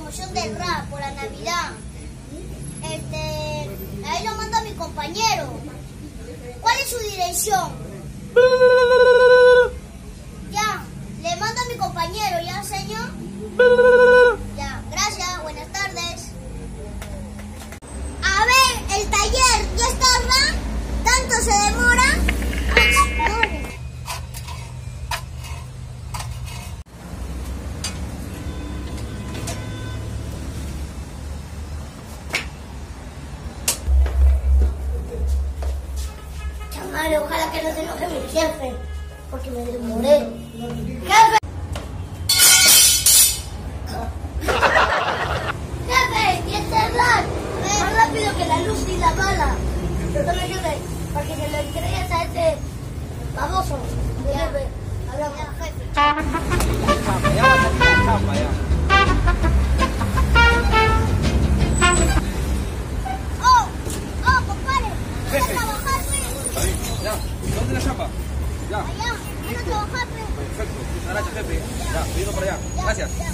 promoción del rap por la Navidad. Ahí lo mando a mi compañero. ¿Cuál es su dirección? Ya, le mando a mi compañero, ¿ya, señor? Ya, gracias, buenas tardes. A ver, el taller, ¿ya está, Ra? ¿Tanto se demora? Chamale, ojalá que no se enoje mi jefe, porque me demoré. ¡Jefe! ¡Jefe! ¿Y este hablar? Más rápido que la luz y la bala. Tome, jefe, para que se lo entregues a este baboso. Jefe, hablamos. Jefe. Chapa, ya. Oh, compadre. Jefe. ¿Vas a trabajar, pues? Ya, ¿dónde la chapa? Ya. Allá, ¿vas a trabajar, pues? Perfecto, muchas gracias, jefe. Ya, vino por allá. Ya, Gracias. ya.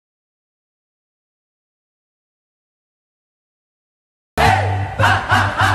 Ha ha ha!